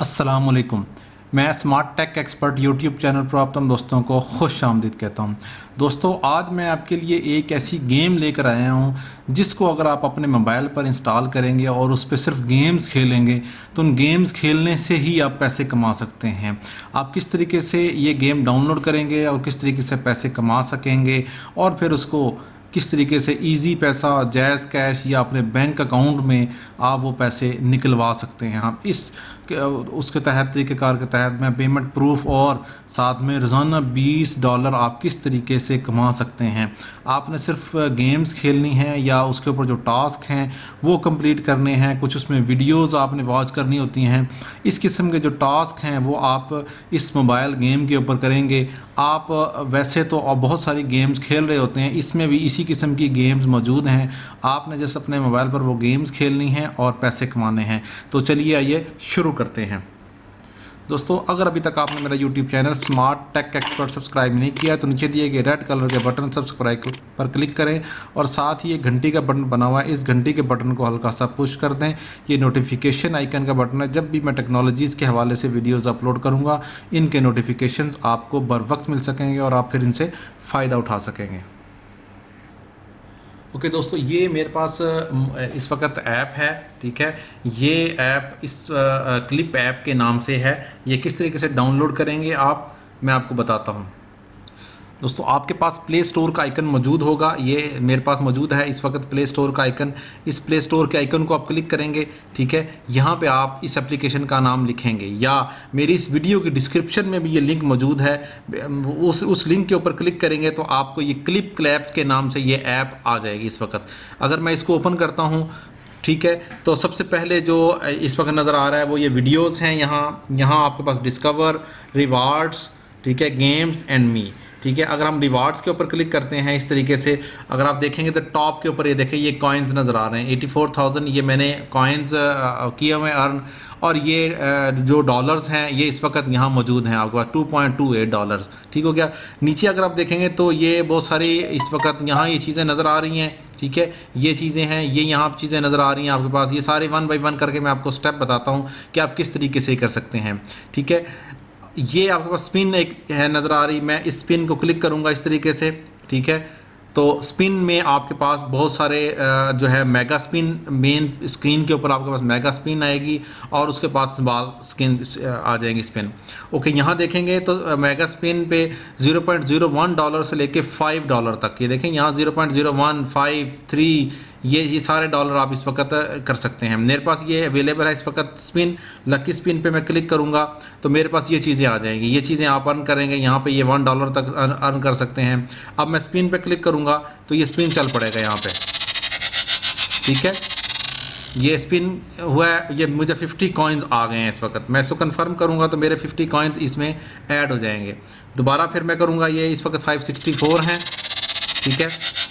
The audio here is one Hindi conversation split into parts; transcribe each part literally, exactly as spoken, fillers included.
अस्सलाम वालेकुम। मैं smart tech expert YouTube channel पर आप तमाम दोस्तों को खुश आमदीद कहता हूं। दोस्तों, आज मैं आपके लिए एक ऐसी गेम लेकर आया हूं जिसको अगर आप अपने मोबाइल पर इंस्टॉल करेंगे और उस पर सिर्फ गेम्स खेलेंगे तो उन गेम्स खेलने से ही आप पैसे कमा सकते हैं। आप किस तरीके से ये गेम डाउनलोड करेंगे और किस तरीके से पैसे कमा सकेंगे और फिर उसको किस तरीके से इजी पैसा जैज़ कैश या अपने बैंक अकाउंट में आप वो पैसे निकलवा सकते हैं। हम इस उसके तहत तरीक़ेकार के तहत मैं पेमेंट प्रूफ और साथ में रोज़ाना बीस डॉलर आप किस तरीके से कमा सकते हैं। आपने सिर्फ गेम्स खेलनी हैं या उसके ऊपर जो टास्क हैं वो कंप्लीट करने हैं, कुछ उसमें वीडियोस आपने वॉच करनी होती हैं। इस किस्म के जो टास्क हैं वो आप इस मोबाइल गेम के ऊपर करेंगे। आप वैसे तो आप बहुत सारी गेम्स खेल रहे होते हैं, इसमें भी इसी किस्म की गेम्स मौजूद हैं। आपने जैसे अपने मोबाइल पर वो गेम्स खेलनी हैं और पैसे कमाने हैं। तो चलिए आइए शुरू करते हैं। दोस्तों, अगर अभी तक आपने मेरा YouTube channel smart tech expert subscribe नहीं किया तो नीचे दिए गए रेड कलर के बटन सब्सक्राइब पर क्लिक करें और साथ ही एक घंटी का बटन बना हुआ है, इस घंटी के बटन को हल्का सा पुश कर दें। ये नोटिफिकेशन आइकन का बटन है। जब भी मैं टेक्नोलॉजीज़ के हवाले से वीडियोज़ अपलोड करूँगा इनके नोटिफिकेशंस आपको बर वक्त मिल सकेंगे और आप फिर इनसे फ़ायदा उठा सकेंगे। ओके okay, दोस्तों, ये मेरे पास इस वक्त ऐप है, ठीक है। ये ऐप इस क्लिप ऐप के नाम से है। ये किस तरीके से डाउनलोड करेंगे आप, मैं आपको बताता हूँ। दोस्तों, आपके पास प्ले स्टोर का आइकन मौजूद होगा। ये मेरे पास मौजूद है इस वक्त प्ले स्टोर का आइकन। इस प्ले स्टोर के आइकन को आप क्लिक करेंगे, ठीक है। यहाँ पे आप इस एप्लीकेशन का नाम लिखेंगे या मेरी इस वीडियो की डिस्क्रिप्शन में भी ये लिंक मौजूद है। उस उस लिंक के ऊपर क्लिक करेंगे तो आपको ये क्लिप क्लैप्स के नाम से ये ऐप आ जाएगी इस वक्त। अगर मैं इसको ओपन करता हूँ, ठीक है, तो सबसे पहले जो इस वक्त नज़र आ रहा है वो ये वीडियोज़ हैं। यहाँ यहाँ आपके पास डिस्कवर, रिवार्ड्स, ठीक है, गेम्स एंड मी, ठीक है। अगर हम रिवार्ड्स के ऊपर क्लिक करते हैं इस तरीके से, अगर आप देखेंगे तो टॉप के ऊपर ये देखें, ये कॉइन्स नज़र आ रहे हैं एटी फोर थाउजेंड। ये मैंने कॉइन्स किए हुए अर्न, और ये जो डॉलर्स हैं ये इस वक्त यहाँ मौजूद हैं आपके पास two point two eight dollars, ठीक हो गया। नीचे अगर आप देखेंगे तो ये बहुत सारी इस वक्त यहाँ ये चीज़ें नज़र आ रही हैं, ठीक है। ये चीज़ें हैं, ये यहाँ चीज़ें नज़र आ रही हैं आपके पास। ये सारे वन बाई वन करके मैं आपको स्टेप बताता हूँ कि आप किस तरीके से कर सकते हैं, ठीक है। ये आपके पास स्पिन एक है नज़र आ रही, मैं इस स्पिन को क्लिक करूँगा इस तरीके से, ठीक है। तो स्पिन में आपके पास बहुत सारे जो है मेगा स्पिन, मेन स्क्रीन के ऊपर आपके पास मेगा स्पिन आएगी और उसके पास स्मॉल स्क्रीन आ जाएंगी स्पिन। ओके, यहाँ देखेंगे तो मेगा स्पिन पे zero point zero one dollar से लेके फाइव डॉलर तक, ये देखें यहाँ zero point zero one, five, three, ये ये सारे डॉलर आप इस वक्त कर सकते हैं। मेरे पास ये अवेलेबल है इस वक्त स्पिन। लकी स्पिन पे मैं क्लिक करूँगा तो मेरे पास ये चीज़ें आ जाएंगी। ये चीज़ें आप अर्न करेंगे, यहाँ पे ये वन डॉलर तक अर्न कर सकते हैं। अब मैं स्पिन पे क्लिक करूँगा तो ये स्पिन चल पड़ेगा यहाँ पे, ठीक है। ये स्पिन हुआ है, ये मुझे फिफ्टी कॉइन्स आ गए हैं इस वक्त। मैं इसको कंफर्म करूँगा तो मेरे फिफ्टी कॉइन्स इसमें ऐड हो जाएंगे। दोबारा फिर मैं करूँगा, ये इस वक्त फाइव सिक्सटी फोर हैं, ठीक है।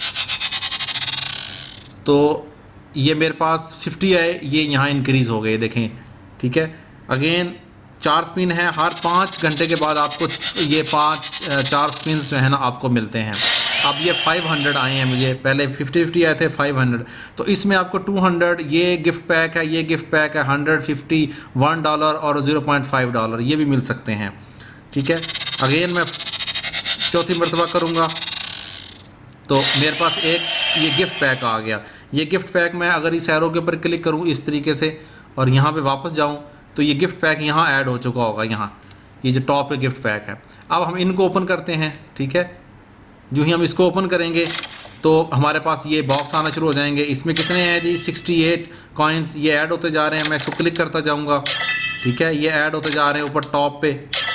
तो ये मेरे पास फिफ्टी है, ये यहाँ इंक्रीज़ हो गए देखें, ठीक है। अगेन चार स्पिन है, हर पाँच घंटे के बाद आपको ये पाँच चार स्पिन जो है ना आपको मिलते हैं। अब ये फाइव हंड्रेड आए हैं मुझे, पहले फिफ्टी फिफ्टी आए थे, फाइव हंड्रेड। तो इसमें आपको टू हंड्रेड ये गिफ्ट पैक है, ये गिफ्ट पैक है, हंड्रेड फिफ्टी, वन डॉलर और ज़ीरो पॉइंट फाइव डॉलर ये भी मिल सकते हैं, ठीक है। अगेन मैं चौथी मरतबा करूँगा तो मेरे पास एक ये गिफ्ट पैक आ गया। ये गिफ्ट पैक मैं अगर इस एरो के ऊपर क्लिक करूँ इस तरीके से और यहाँ पे वापस जाऊँ तो ये गिफ्ट पैक यहाँ ऐड हो चुका होगा। यहाँ ये जो टॉप पे गिफ्ट पैक है, अब हम इनको ओपन करते हैं, ठीक है। जो ही हम इसको ओपन करेंगे तो हमारे पास ये बॉक्स आना शुरू हो जाएंगे। इसमें कितने हैं जी, सिक्सटी एट कॉइन्स ये ऐड होते जा रहे हैं। मैं इसको क्लिक करता जाऊँगा, ठीक है, ये ऐड होते जा रहे हैं ऊपर टॉप पे,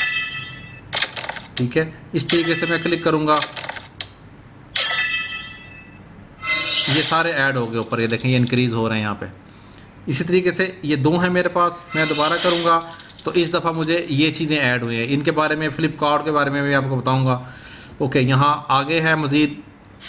ठीक है। इस तरीके से मैं क्लिक करूँगा, ये सारे ऐड हो गए ऊपर, ये देखें ये इंक्रीज़ हो रहे हैं यहाँ पे। इसी तरीके से ये दो हैं मेरे पास, मैं दोबारा करूँगा तो इस दफ़ा मुझे ये चीज़ें ऐड हुई हैं। इनके बारे में फ़्लिपकार्ट के बारे में भी आपको बताऊँगा। ओके, यहाँ आगे है मज़ीद।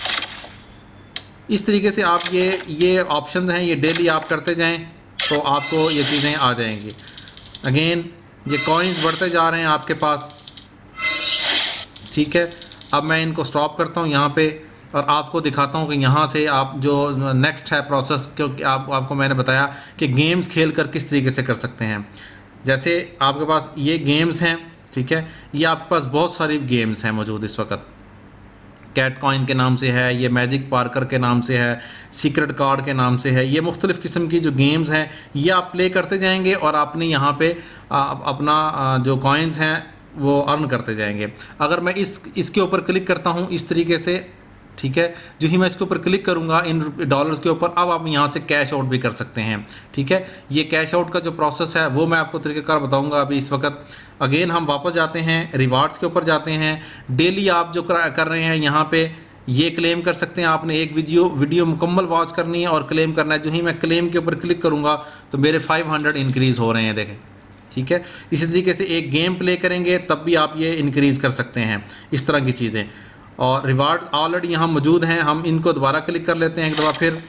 इस तरीके से आप ये ये ऑप्शन हैं, ये डेली आप करते जाएँ तो आपको ये चीज़ें आ जाएंगी। अगेन ये कॉइन्स बढ़ते जा रहे हैं आपके पास, ठीक है। अब मैं इनको स्टॉप करता हूँ यहाँ पे और आपको दिखाता हूँ कि यहाँ से आप जो नेक्स्ट है प्रोसेस, क्योंकि आप आपको मैंने बताया कि गेम्स खेल कर किस तरीके से कर सकते हैं। जैसे आपके पास ये गेम्स हैं, ठीक है, ये आपके पास बहुत सारी गेम्स हैं मौजूद इस वक्त। कैट कॉइन के नाम से है, ये मैजिक पार्कर के नाम से है, सीक्रेट कार्ड के नाम से है। ये मुख्तलिफ़ किस्म की जो गेम्स हैं ये आप प्ले करते जाएंगे और आपने यहाँ पे आ, अपना आ, जो कॉइन्स हैं वो अर्न करते जाएंगे। अगर मैं इस इसके ऊपर क्लिक करता हूँ इस तरीके से, ठीक है, जो ही मैं इसके ऊपर क्लिक करूंगा इन डॉलर्स के ऊपर, अब आप यहाँ से कैश आउट भी कर सकते हैं, ठीक है। ये कैश आउट का जो प्रोसेस है वो मैं आपको तरीक़ेकार बताऊंगा अभी इस वक्त। अगेन हम वापस जाते हैं, रिवार्ड्स के ऊपर जाते हैं। डेली आप जो कर रहे हैं यहाँ पे ये क्लेम कर सकते हैं। आपने एक वीडियो वीडियो मुकम्मल वॉच करनी है और क्लेम करना है। जो ही मैं क्लेम के ऊपर क्लिक करूँगा तो मेरे फाइव हंड्रेड इंक्रीज़ हो रहे हैं, देखें, ठीक है। इसी तरीके से एक गेम प्ले करेंगे तब भी आप ये इंक्रीज़ कर सकते हैं, इस तरह की चीज़ें। और रिवार्ड्स ऑलरेडी यहाँ मौजूद हैं, हम इनको दोबारा क्लिक कर लेते हैं एक दफ़ा फिर।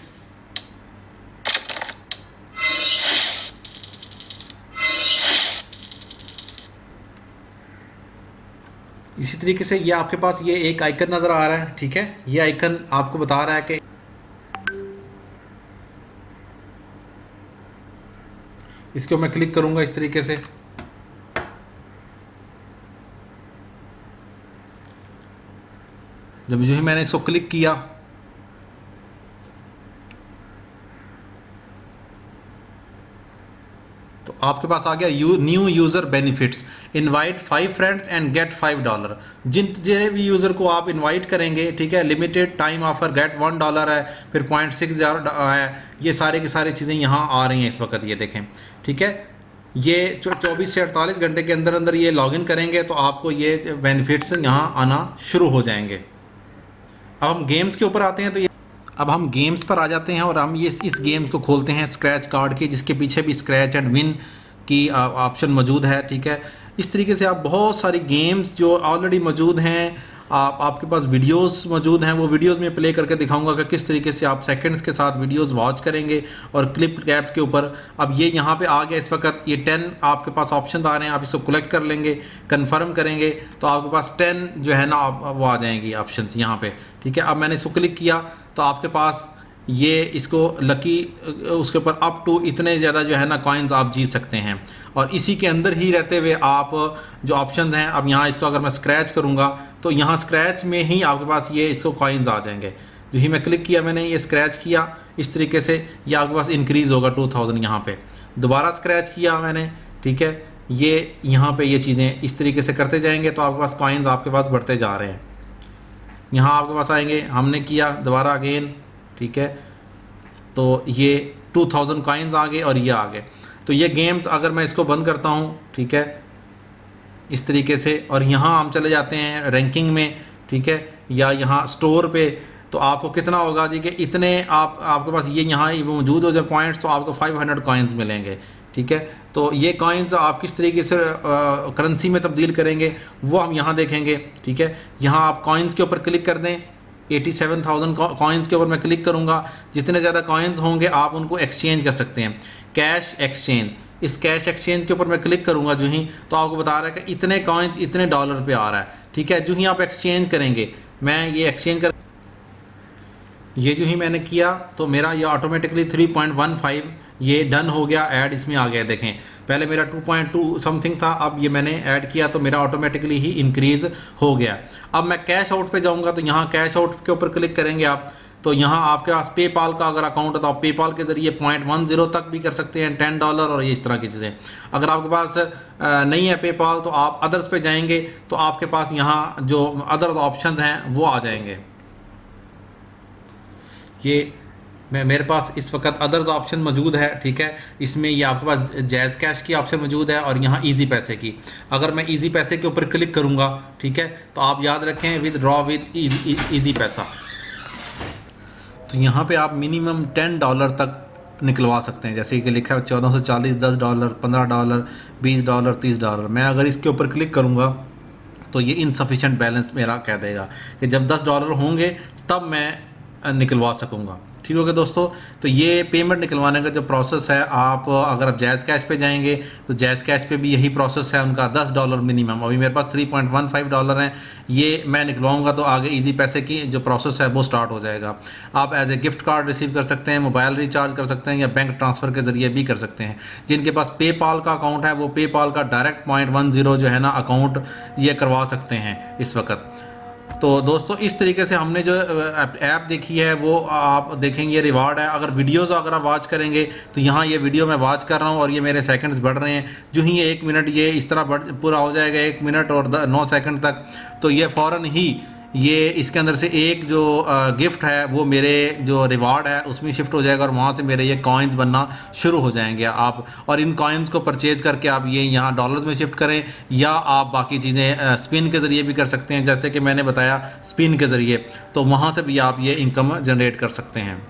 इसी तरीके से ये आपके पास ये एक आइकन नज़र आ रहा है, ठीक है। ये आइकन आपको बता रहा है कि इसको मैं क्लिक करूँगा इस तरीके से। जब जो ही मैंने इसको क्लिक किया तो आपके पास आ गया you new user benefits, invite five friends and get five dollar. जिन जितने भी यूज़र को आप इनवाइट करेंगे, ठीक है, limited time offer, get one dollar है, फिर पॉइंट सिक्स है, ये सारे की सारी चीज़ें यहाँ आ रही हैं इस वक्त, ये देखें, ठीक है। ये चौबीस से अड़तालीस घंटे के अंदर अंदर ये लॉगिन करेंगे तो आपको ये बेनिफिट्स यहाँ आना शुरू हो जाएंगे। अब हम गेम्स के ऊपर आते हैं, तो ये अब हम गेम्स पर आ जाते हैं और हम ये इस गेम्स को खोलते हैं स्क्रैच कार्ड के, जिसके पीछे भी स्क्रैच एंड विन की ऑप्शन मौजूद है, ठीक है। इस तरीके से आप बहुत सारी गेम्स जो ऑलरेडी मौजूद हैं, आप आपके पास वीडियोस मौजूद हैं, वो वीडियोस में प्ले करके दिखाऊंगा कि किस तरीके से आप सेकंड्स के साथ वीडियोस वॉच करेंगे और क्लिप कैप्स के ऊपर। अब ये यहाँ पे आ गया इस वक्त, ये टेन आपके पास ऑप्शन आ रहे हैं, आप इसको कलेक्ट कर लेंगे, कंफर्म करेंगे तो आपके पास टेन जो है ना वो आ जाएंगी ऑप्शंस यहाँ पे, ठीक है। अब मैंने इसको क्लिक किया तो आपके पास ये इसको लकी उसके ऊपर अप टू इतने ज़्यादा जो है ना कॉइन्स आप जीत सकते हैं। और इसी के अंदर ही रहते हुए आप जो ऑप्शंस हैं, अब यहाँ इसको अगर मैं स्क्रैच करूँगा तो यहाँ स्क्रैच में ही आपके पास ये इसको कॉइन्स आ जाएंगे। जो ही मैं क्लिक किया, मैंने ये स्क्रैच किया इस तरीके से, ये आपके पास इंक्रीज़ होगा टू थाउजेंड यहाँ पे। दोबारा स्क्रैच किया मैंने, ठीक है, ये यहाँ पे ये चीज़ें इस तरीके से करते जाएंगे तो आपके पास कॉइन्स आपके पास बढ़ते जा रहे हैं। यहाँ आपके पास आएंगे, हमने किया दोबारा अगेन, ठीक है, तो ये टू थाउजेंड कॉइन्स आ गए और ये आ गए। तो ये गेम्स अगर मैं इसको बंद करता हूँ, ठीक है, इस तरीके से, और यहाँ हम चले जाते हैं रैंकिंग में, ठीक है, या यहाँ स्टोर पे, तो आपको कितना होगा जी कि इतने आप आपके पास ये यहाँ मौजूद हो जाए पॉइंट्स, तो आपको फाइव हंड्रेड कॉइन्स मिलेंगे, ठीक है। तो ये कॉइन्स आप किस तरीके से करेंसी में तब्दील करेंगे वो हम यहाँ देखेंगे, ठीक है। यहाँ आप कॉइन्स के ऊपर क्लिक कर दें, एटी सेवन थाउजेंड कॉइन्स के ऊपर मैं क्लिक करूँगा, जितने ज़्यादा कॉइन्स होंगे आप उनको एक्सचेंज कर सकते हैं, कैश एक्सचेंज। इस कैश एक्सचेंज के ऊपर मैं क्लिक करूँगा जो ही, तो आपको बता रहा है कि इतने कॉइन्स इतने डॉलर पे आ रहा है, ठीक है। जो ही आप एक्सचेंज करेंगे, मैं ये एक्सचेंज कर ये जो ही मैंने किया तो मेरा ये automatically three point one five ये डन हो गया, ऐड इसमें आ गया। देखें पहले मेरा टू पॉइंट टू समथिंग था, अब ये मैंने ऐड किया तो मेरा ऑटोमेटिकली ही इंक्रीज़ हो गया। अब मैं कैश आउट पे जाऊंगा तो यहाँ कैश आउट के ऊपर क्लिक करेंगे आप, तो यहाँ आपके पास पेपाल का अगर अकाउंट है तो आप पेपाल के ज़रिए पॉइंट वन जीरो तक भी कर सकते हैं, टेन डॉलर और ये इस तरह की चीज़ें। अगर आपके पास नहीं है पेपाल तो आप अदर्स पे जाएंगे तो आपके पास यहाँ जो अदर्स ऑप्शन हैं वो आ जाएंगे। ये मैं मेरे पास इस वक्त अदर्स ऑप्शन मौजूद है, ठीक है। इसमें ये आपके पास जैज़ कैश की ऑप्शन मौजूद है और यहाँ इजी पैसे की। अगर मैं इजी पैसे के ऊपर क्लिक करूँगा, ठीक है, तो आप याद रखें विद ड्रॉ विद इजी पैसा, तो यहाँ पे आप मिनिमम टेन डॉलर तक निकलवा सकते हैं। जैसे कि लिखा है चौदह सौ चालीस, दस डॉलर, पंद्रह डॉलर, बीस डॉलर, तीस डॉलर। मैं अगर इसके ऊपर क्लिक करूँगा तो ये इनसफिशेंट बैलेंस मेरा कह देगा कि जब दस डॉलर होंगे तब मैं निकलवा सकूँगा, ठीक हो गया दोस्तों। तो ये पेमेंट निकलवाने का जो प्रोसेस है, आप अगर आप जैज़ कैश पे जाएंगे तो जैज़ कैश पे भी यही प्रोसेस है उनका, दस डॉलर मिनिमम। अभी मेरे पास three point one five dollar हैं, ये मैं निकलवाऊंगा तो आगे इजी पैसे की जो प्रोसेस है वो स्टार्ट हो जाएगा। आप as a gift card receive कर सकते हैं, मोबाइल रिचार्ज कर सकते हैं, या बैंक ट्रांसफ़र के ज़रिए भी कर सकते हैं। जिनके पास पेपाल का अकाउंट है वो पेपाल का डायरेक्ट पॉइंट वन जीरो जो है ना अकाउंट ये करवा सकते हैं इस वक्त। तो दोस्तों इस तरीके से हमने जो ऐप देखी है वो आप देखेंगे, रिवार्ड है। अगर वीडियोस अगर आप वॉच करेंगे तो यहाँ ये वीडियो मैं वॉच कर रहा हूँ और ये मेरे सेकंड्स बढ़ रहे हैं। जो ही ये एक मिनट ये इस तरह बढ़ पूरा हो जाएगा, एक मिनट और नौ सेकंड तक, तो ये फ़ौरन ही ये इसके अंदर से एक जो गिफ्ट है वो मेरे जो रिवार्ड है उसमें शिफ्ट हो जाएगा और वहाँ से मेरे ये कॉइन्स बनना शुरू हो जाएंगे आप। और इन कॉइन्स को परचेज करके आप ये यहाँ डॉलर्स में शिफ्ट करें, या आप बाकी चीज़ें स्पिन के ज़रिए भी कर सकते हैं, जैसे कि मैंने बताया स्पिन के ज़रिए, तो वहाँ से भी आप ये इनकम जनरेट कर सकते हैं।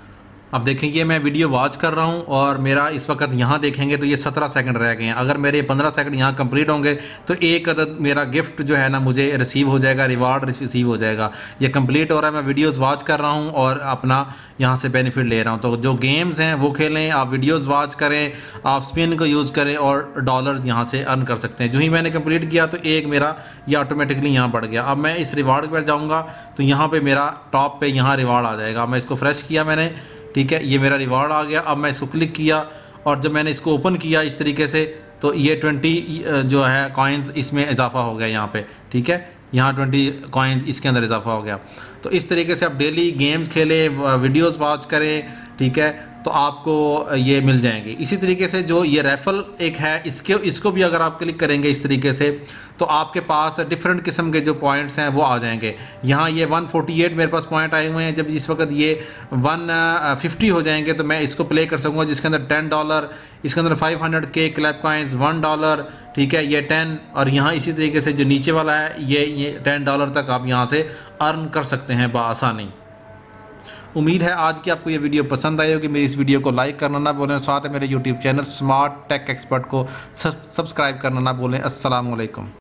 अब देखेंगे मैं वीडियो वॉच कर रहा हूँ और मेरा इस वक्त यहाँ देखेंगे तो ये सत्रह सेकंड रह गए हैं। अगर मेरे पंद्रह सेकंड यहाँ कंप्लीट होंगे तो एक अदद मेरा गिफ्ट जो है ना मुझे रिसीव हो जाएगा, रिवार्ड रिसीव हो जाएगा। ये कंप्लीट हो रहा है, मैं वीडियोस वॉच कर रहा हूँ और अपना यहाँ से बेनिफिट ले रहा हूँ। तो जो गेम्स हैं वो खेलें, आप वीडियोज़ वॉच करें, आप स्पिन को यूज़ करें और डॉलर्स यहाँ से अर्न कर सकते हैं। जो ही मैंने कंप्लीट किया तो एक मेरा ये ऑटोमेटिकली यहाँ बढ़ गया। अब मैं इस रिवार्ड पर जाऊँगा तो यहाँ पर मेरा टॉप पर यहाँ रिवार्ड आ जाएगा। मैं इसको फ्रेश किया मैंने, ठीक है, ये मेरा रिवार्ड आ गया। अब मैं इसको क्लिक किया और जब मैंने इसको ओपन किया इस तरीके से तो ये ट्वेंटी जो है कॉइन्स इसमें इजाफा हो गया यहाँ पे, ठीक है, यहाँ ट्वेंटी कॉइन्स इसके अंदर इजाफा हो गया। तो इस तरीके से आप डेली गेम्स खेलें, वीडियोस वॉच करें, ठीक है, तो आपको ये मिल जाएंगे। इसी तरीके से जो ये रेफल एक है, इसके इसको भी अगर आप क्लिक करेंगे इस तरीके से तो आपके पास डिफरेंट किस्म के जो पॉइंट्स हैं वो आ जाएंगे। यहाँ ये वन फोर्टी एट मेरे पास पॉइंट आए हुए हैं। जब इस वक्त ये वन फिफ्टी हो जाएंगे तो मैं इसको प्ले कर सकूँगा, जिसके अंदर टेन डॉलर, इसके अंदर फाइव हंड्रेड के क्लैप कॉइन्स, वन डॉलर, ठीक है, ये टेन, और यहाँ इसी तरीके से जो नीचे वाला है ये ये टेन डॉलर तक आप यहाँ से अर्न कर सकते हैं बआसानी। उम्मीद है आज की आपको ये वीडियो पसंद आई होगी। मेरी इस वीडियो को लाइक करना ना भूलें, साथ में मेरे YouTube channel smart tech expert को सब्सक्राइब करना ना भूलें। अस्सलाम वालेकुम।